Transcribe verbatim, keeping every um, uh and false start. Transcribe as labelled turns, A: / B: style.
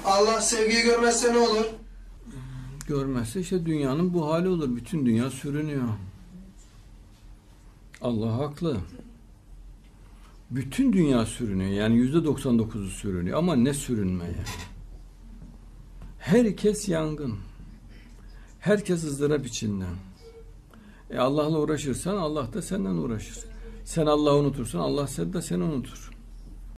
A: Allah sevgiyi görmezse ne olur?
B: Görmezse işte dünyanın bu hali olur. Bütün dünya sürünüyor. Allah haklı. Bütün dünya sürünüyor. Yani yüzde doksan dokuzu sürünüyor. Ama ne sürünme yani. Herkes yangın. Herkes ızdırap içinden. E Allah'la uğraşırsan Allah da senden uğraşır. Sen Allah'ı unutursan Allah sen de seni unutur.